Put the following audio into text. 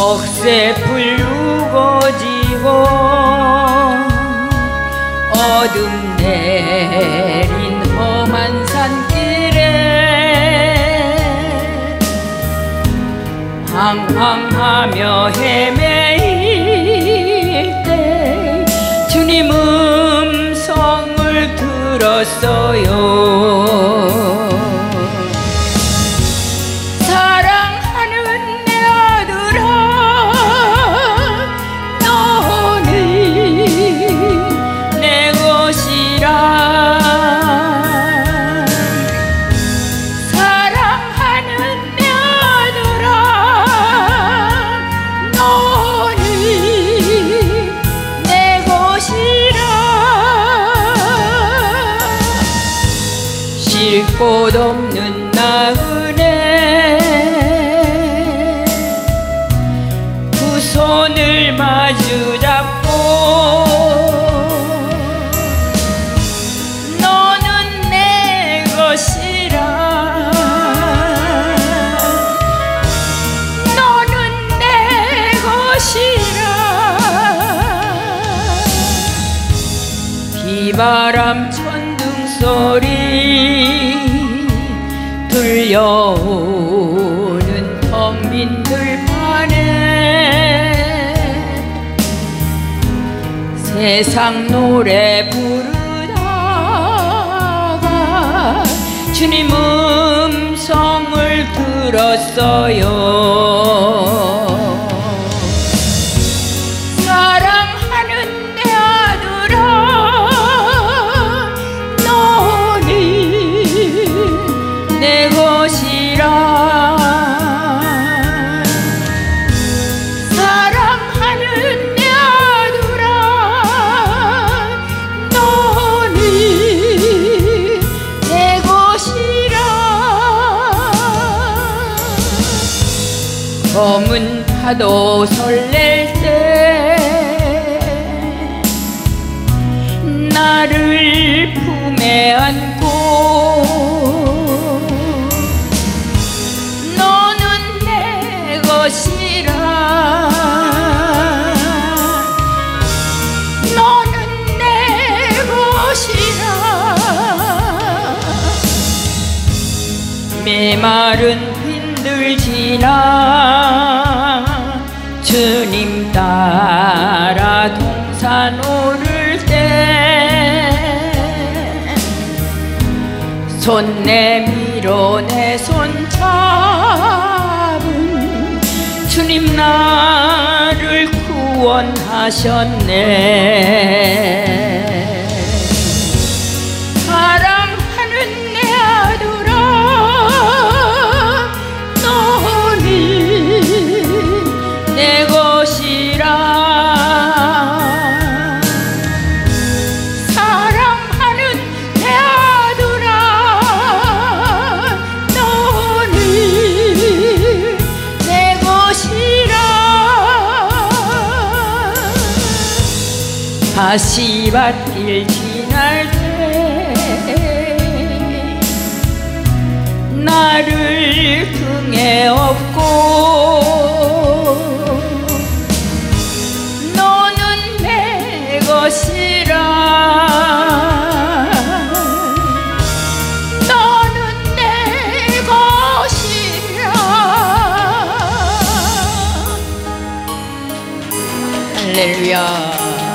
억새풀 우거지고 어둠 내린 험한 산길에 방황하며 헤매일 때 주님 음성을 들었어요. 쉴 곳 없는 나그네 두 손을 마주 잡고 너는 내 것이라 너는 내 것이라 비바람 천둥 소리 들려오는 텅 빈 들판에 세상 노래 부르다가 주님 음성을 들었어요. 사랑하는 내 아들아 너는 내 것이라 검은 파도 설렐 때 나를 품에 안고 너는 내 것이라 메마른 빈들 지나 주님 따라 동산 오를 때 손 내밀어 내 손 잡은 주님 나를 구원하셨네. 사랑하는 내 아들아 너는 내 것이라 가시밭길 지날 때 나를 등에 업고 너는 내 것이라 너는 내 것이라 할렐루야.